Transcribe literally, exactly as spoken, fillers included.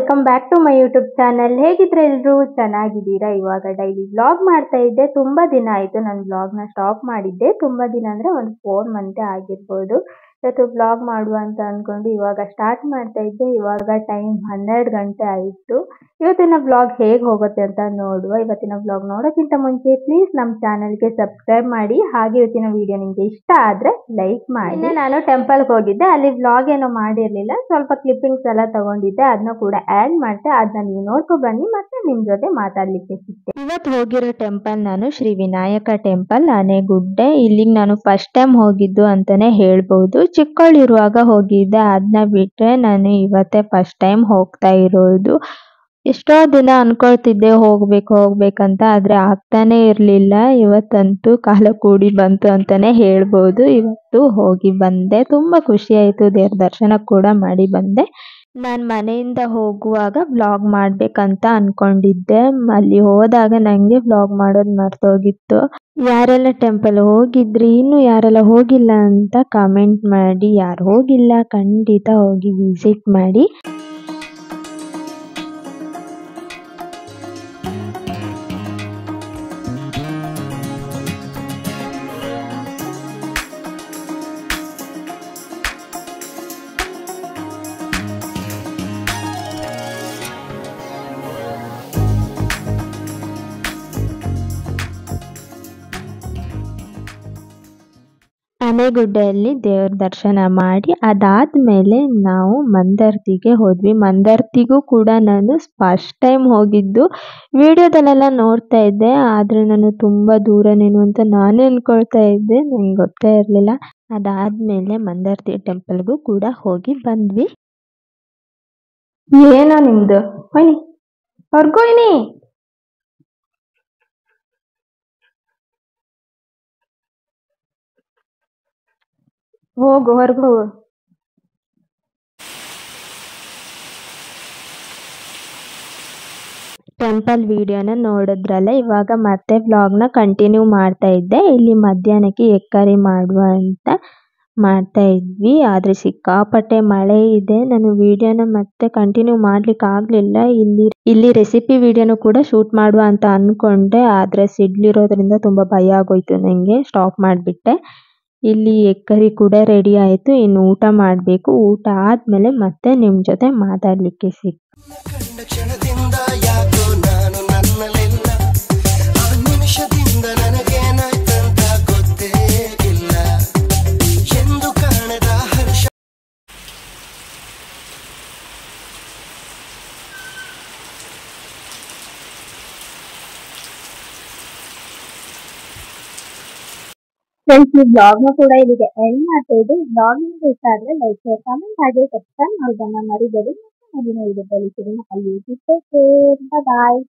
Welcome back to my YouTube channel. ಹೇಗಿದ್ರೆ ಎಲ್ಲರೂ ಚೆನ್ನಾಗಿದ್ದೀರಾ? ಇವಾಗ ಡೈಲಿ ವ್ಲಾಗ್ ಮಾಡ್ತಾ ಇದ್ದೆ. ತುಂಬ ದಿನ ಆಯಿತು ನಾನು ವ್ಲಾಗ್ನ ಸ್ಟಾಪ್ ಮಾಡಿದ್ದೆ. ತುಂಬ ದಿನ ಅಂದರೆ ಒಂದು ಫೋರ್ ಮಂತೆ ಆಗಿರ್ಬೋದು. ಇವತ್ತು ವ್ಲಾಗ್ ಮಾಡುವ ಅಂತ ಅಂದ್ಕೊಂಡು ಇವಾಗ ಸ್ಟಾರ್ಟ್ ಮಾಡ್ತಾ ಇದ್ದೆ. ಇವಾಗ ಟೈಮ್ ಹನ್ನೆರಡು ಗಂಟೆ ಆಯಿತು. ಇವತ್ತಿನ ವ್ಲಾಗ್ ಹೇಗೆ ಹೋಗುತ್ತೆ ಅಂತ ನೋಡುವ. ಇವತ್ತಿನ ವ್ಲಾಗ್ ನೋಡೋಕ್ಕಿಂತ ಮುಂಚೆ ಪ್ಲೀಸ್ ನಮ್ಮ ಚಾನಲ್ಗೆ ಸಬ್ಸ್ಕ್ರೈಬ್ ಮಾಡಿ. ಹಾಗೆ ಇವತ್ತಿನ ವಿಡಿಯೋ ನಿಮಗೆ ಇಷ್ಟ ಆದರೆ ಲೈಕ್ ಮಾಡಿ. ನಾನು ಟೆಂಪಲ್ಗೆ ಹೋಗಿದ್ದೆ, ಅಲ್ಲಿ ವ್ಲಾಗ್ ಏನೋ ಮಾಡಿರಲಿಲ್ಲ, ಸ್ವಲ್ಪ ಕ್ಲಿಪ್ಪಿಂಗ್ಸ್ ಎಲ್ಲ ತಗೊಂಡಿದ್ದೆ, ಅದನ್ನ ಕೂಡ ಆ್ಯಡ್ ಮಾಡಿದೆ. ಅದನ್ನ ನೀವು ನೋಡ್ಕೊ ಬನ್ನಿ, ಮತ್ತೆ ನಿಮ್ಮ ಜೊತೆ ಮಾತಾಡಲಿಕ್ಕೆ ಸಿಕ್ತೆ. ಇವತ್ತು ಹೋಗಿರೋ ಟೆಂಪಲ್ ನಾನು ಶ್ರೀ ವಿನಾಯಕ ಟೆಂಪಲ್ ಆನೆಗುಡ್ಡೆ. ಇಲ್ಲಿಗೆ ನಾನು ಫಸ್ಟ್ ಟೈಮ್ ಹೋಗಿದ್ದು ಅಂತಾನೆ ಹೇಳ್ಬೋದು. ಚಿಕ್ಕವಳಿರುವಾಗ ಹೋಗಿದ್ದೆ, ಅದನ್ನ ಬಿಟ್ಟರೆ ನಾನು ಇವತ್ತೇ ಫಸ್ಟ್ ಟೈಮ್ ಹೋಗ್ತಾ ಇರೋದು. ಎಷ್ಟೋ ದಿನ ಅನ್ಕೊಳ್ತಿದ್ದೆ ಹೋಗ್ಬೇಕು ಹೋಗ್ಬೇಕಂತ, ಆದರೆ ಆಗ್ತಾನೆ ಇರಲಿಲ್ಲ. ಇವತ್ತಂತೂ ಕಾಲ ಕೂಡಿ ಬಂತು ಅಂತಾನೆ ಹೇಳ್ಬೋದು. ಇವತ್ತು ಹೋಗಿ ಬಂದೆ, ತುಂಬ ಖುಷಿ ಆಯಿತು. ದೇವ್ರ ದರ್ಶನ ಕೂಡ ಮಾಡಿ ಬಂದೆ. ನಾನು ಮನೆಯಿಂದ ಹೋಗುವಾಗ ವ್ಲಾಗ್ ಮಾಡಬೇಕಂತ ಅಂದ್ಕೊಂಡಿದ್ದೆ. ಅಲ್ಲಿ ಹೋದಾಗ ನನಗೆ ವ್ಲಾಗ್ ಮಾಡೋದು ಮರ್ತೋಗಿತ್ತು. ಯಾರೆಲ್ಲ ಟೆಂಪಲ್ ಹೋಗಿದ್ರಿ, ಇನ್ನೂ ಯಾರೆಲ್ಲ ಹೋಗಿಲ್ಲ ಅಂತ ಕಾಮೆಂಟ್ ಮಾಡಿ. ಯಾರು ಹೋಗಿಲ್ಲ ಖಂಡಿತ ಹೋಗಿ ವಿಸಿಟ್ ಮಾಡಿ. ಆನೆಗುಡ್ಡೆಯಲ್ಲಿ ದೇವ್ರ ದರ್ಶನ ಮಾಡಿ ಅದಾದಮೇಲೆ ನಾವು ಮಂದರ್ತಿಗೆ ಹೋದ್ವಿ. ಮಂದರ್ತಿಗೂ ಕೂಡ ನಾನು ಫಸ್ಟ್ ಟೈಮ್ ಹೋಗಿದ್ದು. ವಿಡಿಯೋದಲ್ಲೆಲ್ಲ ನೋಡ್ತಾ ಇದ್ದೆ, ಆದರೆ ನಾನು ತುಂಬ ದೂರನೇನು ಅಂತ ನಾನೇ ಅಂದ್ಕೊಳ್ತಾ ಇದ್ದೆ, ನನಗೆ ಗೊತ್ತೇ ಇರಲಿಲ್ಲ. ಅದಾದಮೇಲೆ ಮಂದರ್ತಿ ಟೆಂಪಲ್ಗೂ ಕೂಡ ಹೋಗಿ ಬಂದ್ವಿ. ಏನೋ ನಿಮ್ಮದು ಹೊಯ್ನಿ ಹೊರ್ಗೋಯ್ನಿ ಹೋಗು ಹೊರಗೆ ಹೋಗು. ಟೆಂಪಲ್ ವಿಡಿಯೋನ ನೋಡಿದ್ರಲ್ಲ, ಇವಾಗ ಮತ್ತೆ ವ್ಲಾಗ್ನ ಕಂಟಿನ್ಯೂ ಮಾಡ್ತಾ ಇದ್ದೆ. ಇಲ್ಲಿ ಮಧ್ಯಾಹ್ನಕ್ಕೆ ಎಗ್ ಕರಿ ಮಾಡುವ ಅಂತ ಮಾಡ್ತಾ ಇದ್ವಿ, ಆದರೆ ಸಿಕ್ಕಾಪಟ್ಟೆ ಮಳೆ ಇದೆ. ನಾನು ವಿಡಿಯೋನ ಮತ್ತೆ ಕಂಟಿನ್ಯೂ ಮಾಡ್ಲಿಕ್ಕೆ ಆಗಲಿಲ್ಲ. ಇಲ್ಲಿ ಇಲ್ಲಿ ರೆಸಿಪಿ ವಿಡಿಯೋನು ಕೂಡ ಶೂಟ್ ಮಾಡುವ ಅಂತ ಅಂದ್ಕೊಂಡೆ, ಆದರೆ ಸಿಡ್ಲಿರೋದ್ರಿಂದ ತುಂಬ ಭಯ ಆಗೋಯ್ತು ನನಗೆ, ಸ್ಟಾಪ್ ಮಾಡಿಬಿಟ್ಟೆ. ಇಲ್ಲಿ ಎಗ್ ಕರಿ ಕೂಡ ರೆಡಿ ಆಯಿತು, ಇನ್ನು ಊಟ ಮಾಡಬೇಕು. ಊಟ ಆದಮೇಲೆ ಮತ್ತೆ ನಿಮ್ಮ ಜೊತೆ ಮಾತಾಡಲಿಕ್ಕೆ ಸಿಕ್ ಫ್ರೆಂಡ್ಸ್, ಈ ಬ್ಲಾಗ್ನ ಕೂಡ ಇಲ್ಲಿಗೆ ಎಂಡ್ ಮಾಡ್ತಾ ಇದ್ದು. ಬ್ಲಾಗ್ ನಿಮಗೆ ಇಷ್ಟ ಆದರೆ ಲೈಕ್, ಶೇರ್, ಕಮೆಂಟ್ ಹಾಗೆ ಸಬ್ಸ್ಕ್ರೈಬ್ ಮಾಡೋದನ್ನ ಮರಿಬೇಡಿ. ಮತ್ತೆ ಮುಂದಿನ ವಿಡಿಯೋದಲ್ಲಿ ಸಿಗೋಣ. ಅಲ್ಲಿ ಬಾಯ್.